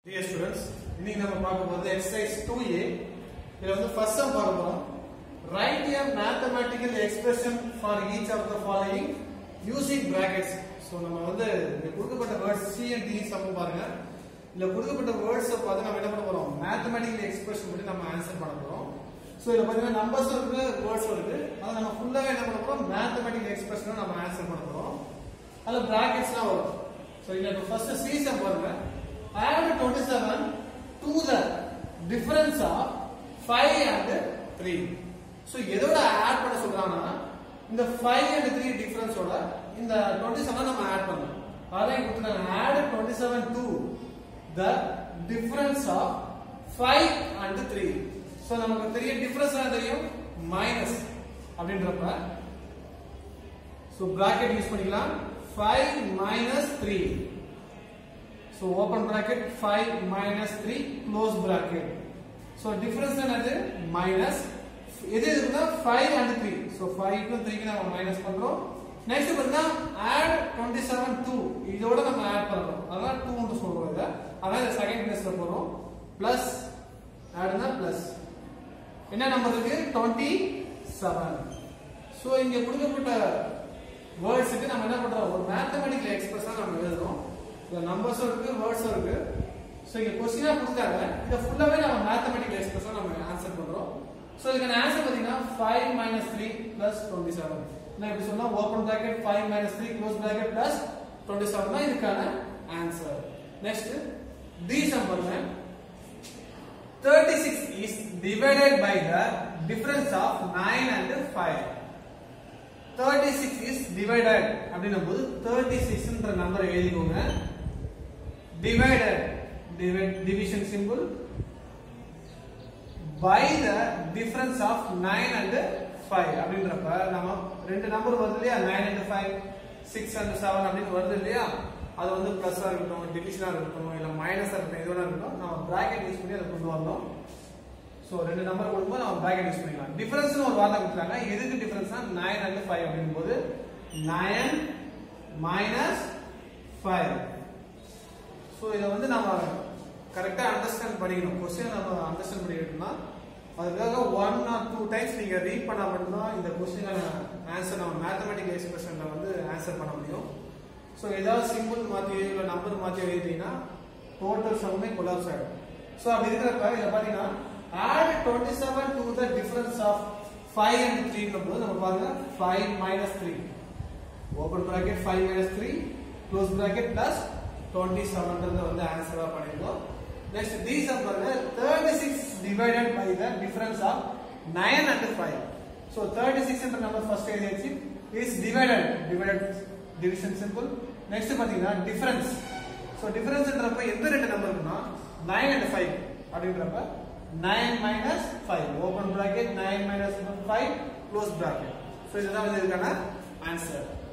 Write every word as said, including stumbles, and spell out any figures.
Dear students, இன்னைக்கு நம்ம பார்க்க போறது exercise two A. இதுல வந்து first sum பார்க்க போறோம். Write a mathematical expression for each of the following using brackets. So நம்ம வந்து இந்த கொடுக்கப்பட்ட words C and D sum பாருங்க. இதுல கொடுக்கப்பட்ட words பார்த்து நம்ம என்ன பண்ண போறோம்? Mathematical expression பத்தி நம்ம ஆன்சர் பண்ண போறோம். So இதுல பாத்தீங்கன்னா numbers இருக்கு, words இருக்கு. அத நம்ம ஃபுல்லாவே என்ன பண்ண போறோம்? Mathematical expression நம்ம ஆன்சர் பண்ண போறோம். அதுல bracketsலாம் வரும். So இதுல first C sum பாருங்க. Add twenty-seven to the difference of five and three. So எதோட ஆட் பண்ண சொல்றாங்கன்னா இந்த five and three டிஃபரன்ஸ் ஓட இந்த twenty-seven நம்ம ஆட் பண்ணனும். அதான் கொடுத்தாங்க add twenty-seven to the difference of five and three. So நமக்கு தெரிய டிஃபரன்ஸ் என்ன தெரியும் மைனஸ் அப்படின்றப்ப so bracket யூஸ் பண்ணிக்கலாம் five minus three. So open bracket five minus three close bracket. So difference என்னது minus எது இருக்குன்னா five and three. So five க்கு three க்கு நாம மைனஸ் பண்றோம். நெக்ஸ்ட் பார்த்தா add twenty-seven to இதோட நம்ம ஆட் பண்றோம். அதான் two ன்னு சொல்றோம் இத. அதான் இந்த செகண்ட் பிளேஸ்ல போறோம். பிளஸ் ஆட்னா பிளஸ் என்ன நம்பர் இருக்கு twenty-seven. So இங்க கொடுக்கப்பட்ட வேர்ட்ஸ்க்கு நம்ம என்ன பண்றோம் ஒரு மேத்தமேட்டிக்கல் எக்ஸ்பிரஷன் நம்ம எழுதுறோம். The numbers இருக்கு words இருக்கு சோ இங்க क्वेश्चन கொடுத்தாங்க இத ஃபுல்லாவே நம்ம மேத்தமேட்டிக்கல் எக்ஸ்பிரஷன் நம்ம ஆன்சர் பண்றோம் சோ இதுக்கான ஆன்சர் பாத்தீங்கன்னா five minus three plus twenty-seven நான் இப்படி சொன்னா open bracket five minus three close bracket plus twenty-seven தான் இதுக்கான ஆன்சர் நெக்ஸ்ட் D sum பாருங்க thirty-six is divided by the difference of nine and five. thirty-six is divided அப்படினும்போது thirty-six என்ற நம்பரை எழுதிக்கோங்க divided divide division symbol by the difference of nine and five அப்படின்றப்ப நம்ம ரெண்டு number வருது இல்லையா nine and five six and seven அப்படி வருது இல்லையா அது வந்து பிளஸ்ஸா இருக்கட்டும் டிவிஷனா இருக்கட்டும் இல்ல மைனஸா இருக்கட்டும் எதுவா இருக்கட்டும் நம்ம பிராக்கெட் யூஸ் பண்ணி அதை கொண்டு வரணும் சோ ரெண்டு நம்பர் கொடுக்கும்போது நம்ம பிராக்கெட் யூஸ் பண்ணிக்கலாம் டிஃபரன்ஸ்னு ஒரு வார்த்தை கொடுத்தாங்க எதுக்கு டிஃபரன்ஸ்னா nine and five அப்படிங்கும்போது nine minus five சோ இத வந்து நாம கரெக்ட்டா அண்டர்ஸ்டாண்ட் பண்ணிக்கணும் क्वेश्चन நம்ம அண்டர்ஸ்டாண்ட் பண்ணிட்டோம்னா அதுக்காக one or two டைம்ஸ் நீங்க ரீட் பண்ணா மட்டும் தான் இந்த क्वेश्चनகான ஆன்சர் நம்ம மேத்தமேட்டிக்கல் எக்ஸ்பிரஷன்ல வந்து ஆன்சர் பண்ண முடியும் சோ ஏதாவது சிம்பிள் மாத்தி இல்ல நம்பர் மாத்தி எழுதிட்டீங்கன்னா டோட்டல் சம்மே கொலாப்ஸ் ஆயிடும் சோ அப்படி இருக்கிறப்ப இத பாத்தீங்கன்னா add twenty-seven to the difference of five and three னும்போது நம்ம பாருங்க five minus three open bracket five minus three close bracket plus twenty-seven ன்றத வந்து ஆன்சரா பண்ணிருக்கோம் நெக்ஸ்ட் D sum பாருங்க thirty-six divided by the difference of nine and five so thirty-six என்ற number first எழுதியாச்சு is divided divided division symbol next பாத்தீங்கன்னா difference so difference ன்றப்ப எந்த ரெண்டு number இருக்குன்னா nine and five அப்படின்றப்ப nine minus five open bracket nine minus five close bracket so இதுதான் வந்து இதுக்கான ஆன்சர்